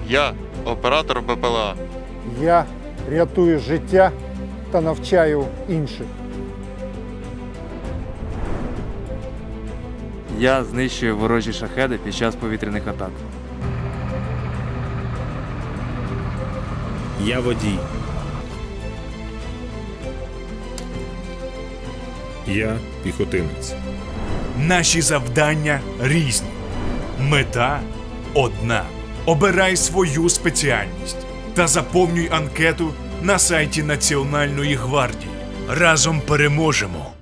Я оператор БПЛА. Я рятую життя та навчаю інших. Я знищую ворожі шахеди під час повітряних атак. Я водій. Я піхотинець. Наші завдання різні. Мета одна. Обирай свою спеціальність та заповнюй анкету на сайті Національної гвардії. Разом переможемо!